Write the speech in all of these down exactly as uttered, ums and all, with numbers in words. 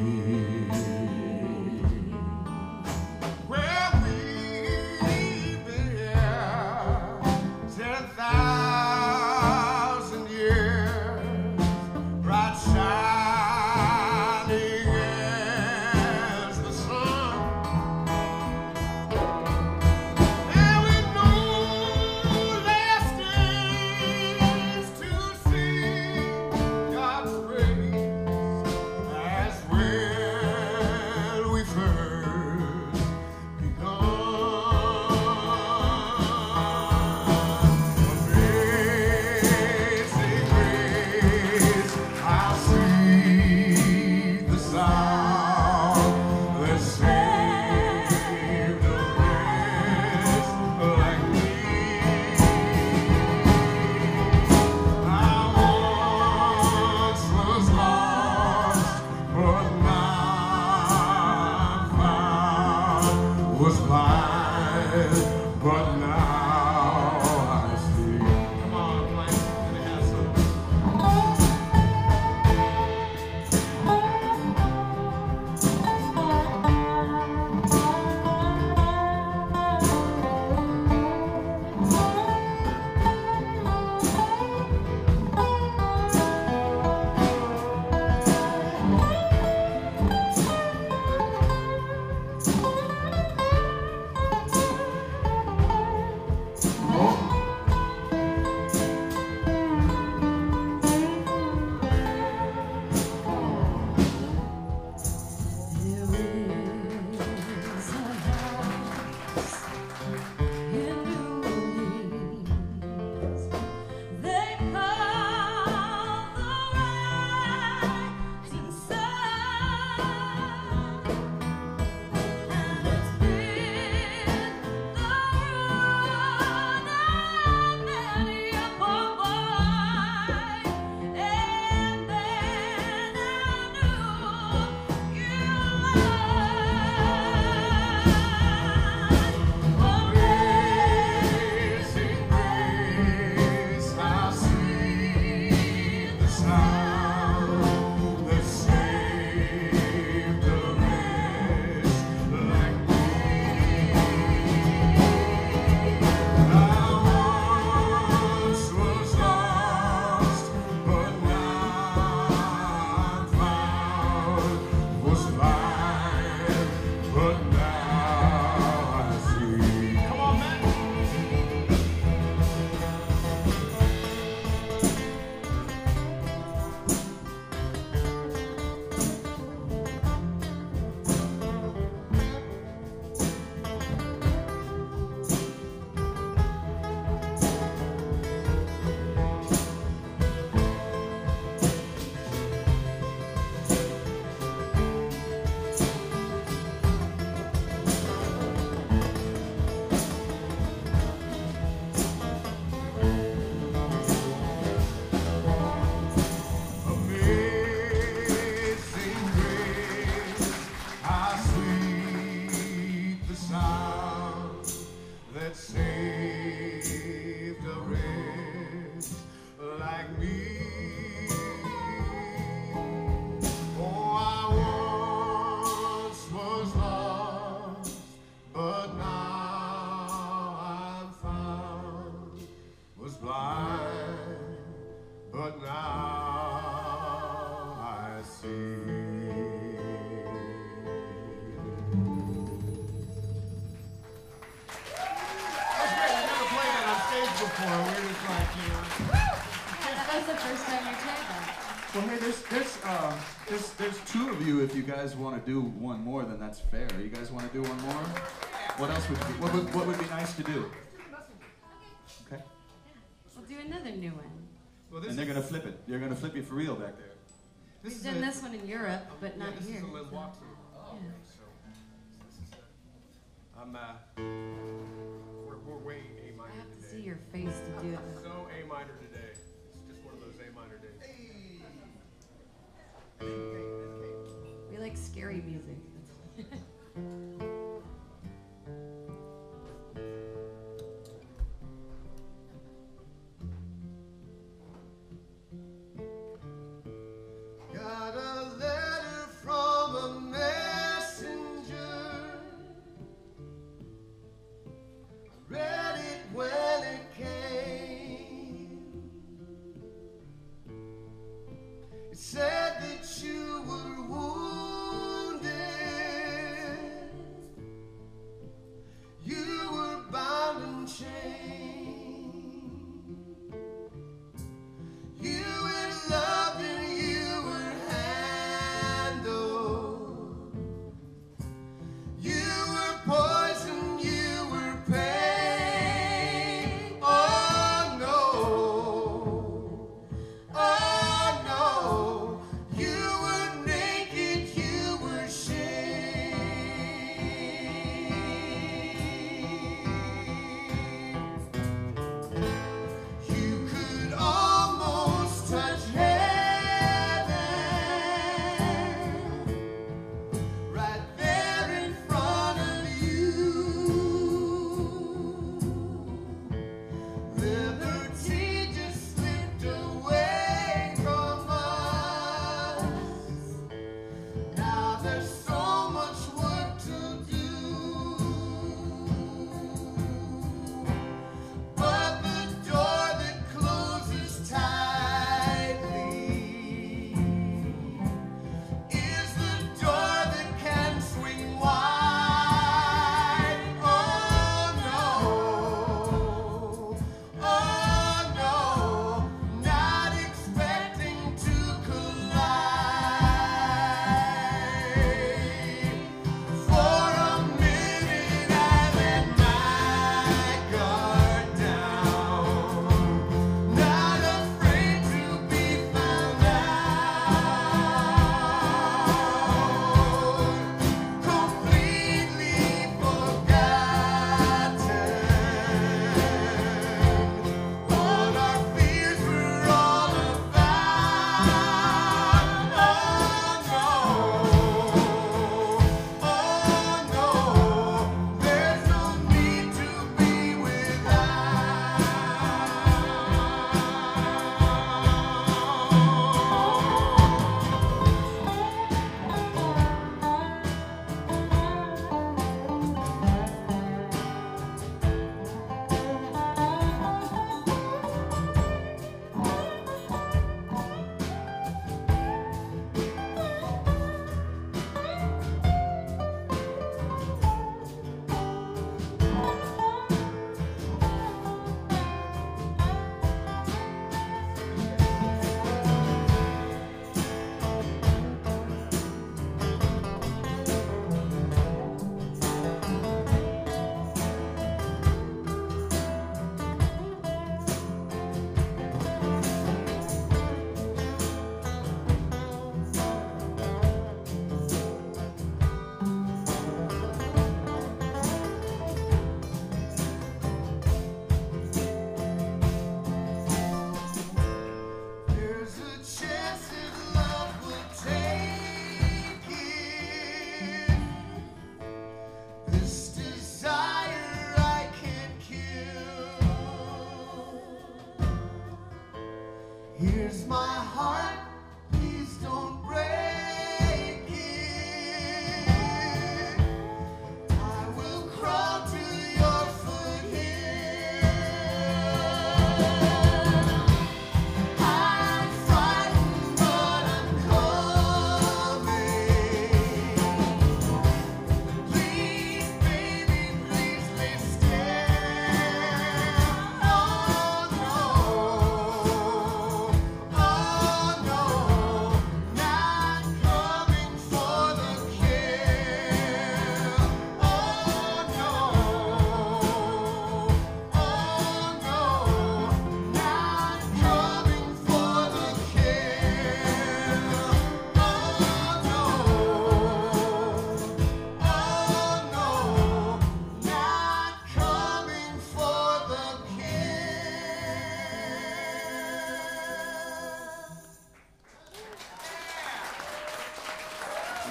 If you guys want to do one more, then that's fair. You guys want to do one more? What else would be, what would, what would be nice to do? Okay. We'll do another new one. Well, this and they're going to flip it. You're going to flip it for real back there. This We've done a, this one in Europe, but not yeah, this here. This is a Lynn Walk too. Oh, yeah. So, this is a, I'm, uh, we're, we're way A minor today. I have to today. see your face to do it. So A minor today. It's just one of those A minor days. Hey! Hey, hey, hey. We like scary music. Got a letter from a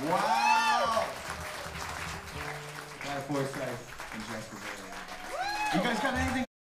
Wow! Guy Forsyth and Jessica Bailey. You guys got anything?